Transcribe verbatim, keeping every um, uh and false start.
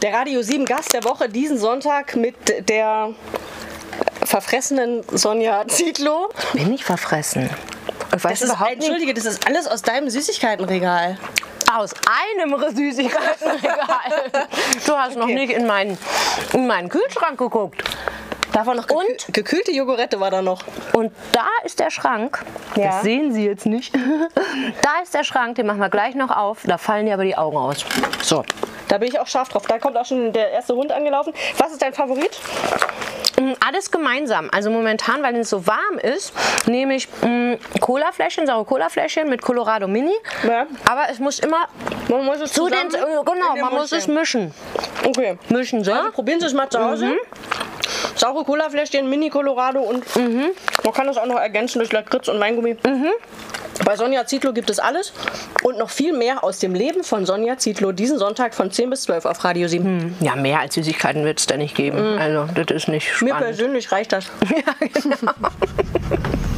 Der Radio sieben Gast der Woche diesen Sonntag mit der verfressenen Sonja Zietlow. Bin ich verfressen? Ich weiß das ist, überhaupt Entschuldige, nicht. das ist alles aus deinem Süßigkeitenregal. Aus einem Süßigkeitenregal. Du hast noch Okay. nicht in meinen, in meinen Kühlschrank geguckt. Da war noch gekühl Und? gekühlte Jogurette war da noch. Und da ist der Schrank. Ja. Das sehen Sie jetzt nicht. Da ist der Schrank, den machen wir gleich noch auf. Da fallen dir aber die Augen aus. So. Da bin ich auch scharf drauf. Da kommt auch schon der erste Hund angelaufen. Was ist dein Favorit? Alles gemeinsam. Also momentan, weil es so warm ist, nehme ich mh, Colafläschchen, saure Colafläschchen mit Colorado Mini. Ja. Aber es muss immer Man muss es zu den, zusammen äh, genau, in den man Mund muss es stecken. mischen. Okay. Mischen, so. Also probieren Sie es mal zu Hause. Mhm. Saure Colafläschchen, Mini Colorado und Mhm. man kann das auch noch ergänzen durch Lakritz und Weingummi. Bei Sonja Zietlow gibt es alles und noch viel mehr aus dem Leben von Sonja Zietlow diesen Sonntag von zehn bis zwölf auf Radio sieben. Ja, mehr als Süßigkeiten wird es da nicht geben. Also, das ist nicht Mir spannend. persönlich reicht das. Ja, genau.